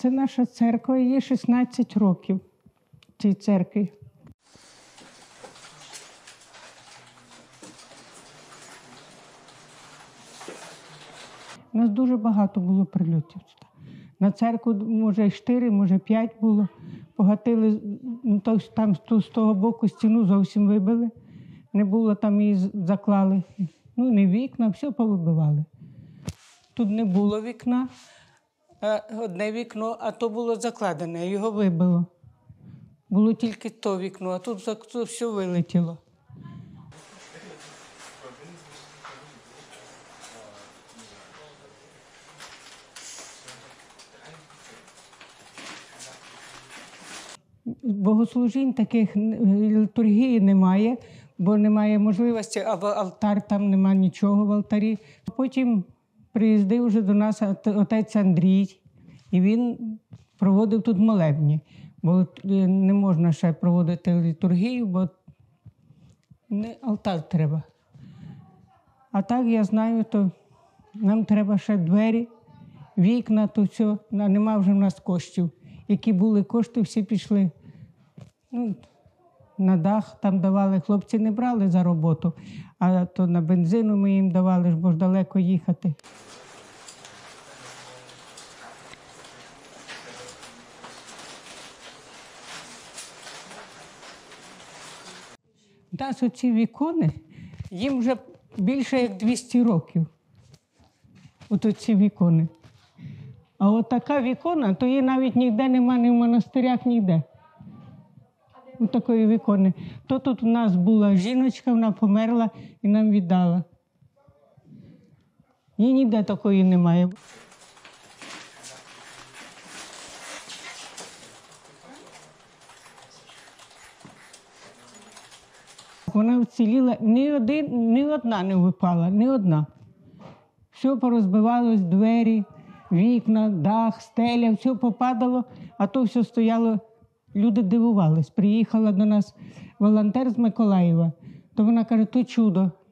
Це наша церква, їй 16 років, цій церкві. У нас дуже багато було прильотів. На церкву, може, 4, може, 5 було. Погатили, там з того боку стіну зовсім вибили. Не було, там її заклали. Ну, не вікна, все повибивали. Тут не було вікна, одне вікно, а то було закладене, його вибило. Було тільки то вікно, а тут все вилетіло. Богослужінь таких, літургії немає, бо немає можливості, або алтар, там немає нічого в алтарі. Потім приїздив вже до нас отець Андрій, і він проводив тут молебні, бо не можна ще проводити літургію, бо алтар треба. А так, я знаю, то нам треба ще двері, вікна, то все, нема вже в нас коштів. Які були кошти, всі пішли. Ну, на дах там давали, хлопці не брали за роботу, а то на бензину ми їм давали, бо ж далеко їхати. У нас оці вікони, їм вже більше як 200 років. От оці вікони. А от така вікона, то її навіть ніде немає, ні в монастирях, ніде. Ось такої вікони. То тут у нас була жіночка, вона померла і нам віддала. Її ніде такої немає. Вона вціліла, ні одна не випала, ні одна. Все порозбивалось, двері, вікна, дах, стеля, все попадало, а то все стояло. Люди дивувались. Приїхала до нас волонтер з Миколаєва, то вона каже, то чудо,